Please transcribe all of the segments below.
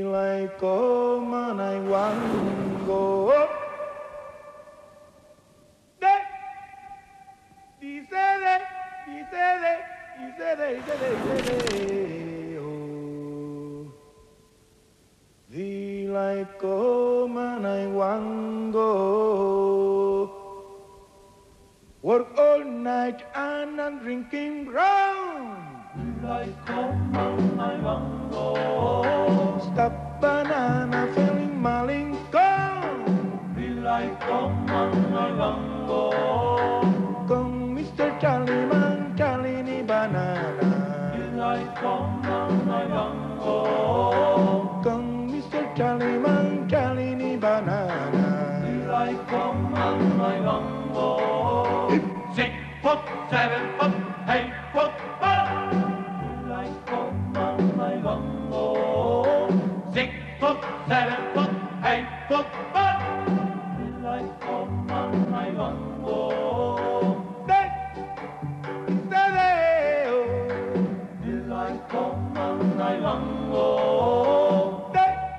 like come and I want go. The like come and I want go. Work all night and I'm drinking brown. Like come and I want go. Stop banana feeling melancholy. Be like come and I want go. Come Mr. Charlie Man, Charlie ni banana. Be like come and I want go. Come Mr. Charlie Man, Charlie ni banana. Be like come and I want go. 6 foot, 7 foot, 8 foot, like come and I want go. 6 foot, 7 foot, 8 foot, like come and I want go. Like come and I want go.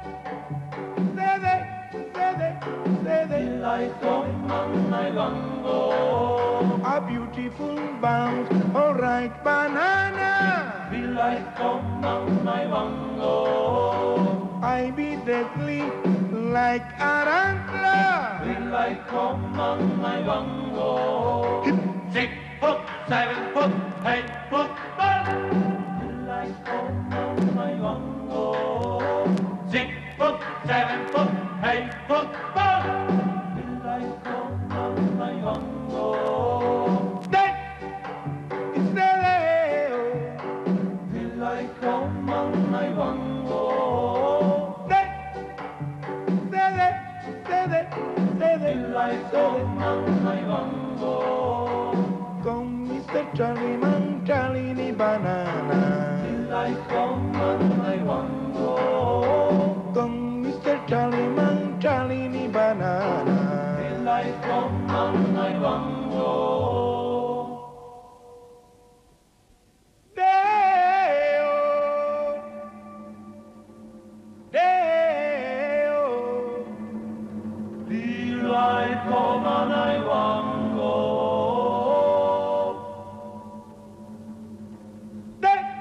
Like come and I want go. A beautiful bounce, alright banana. Be like come and I want go. I be deadly like tarantula. Be like come and I want go. 6 foot, 7 foot, 8 foot, be like come and I want go. 6 foot, 7 foot, 8 foot, be like come and I want go. Be like come and I want go. Be like come and I want go. Come Mr. Charlie Man, Charlie ni banana. Be like come and I want go. Come Mr. Charlie Man, Charlie ni banana. Be like come and I want go. Like come and I want go.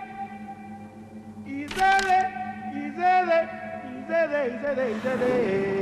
Easy, easy, easy, easy, easy.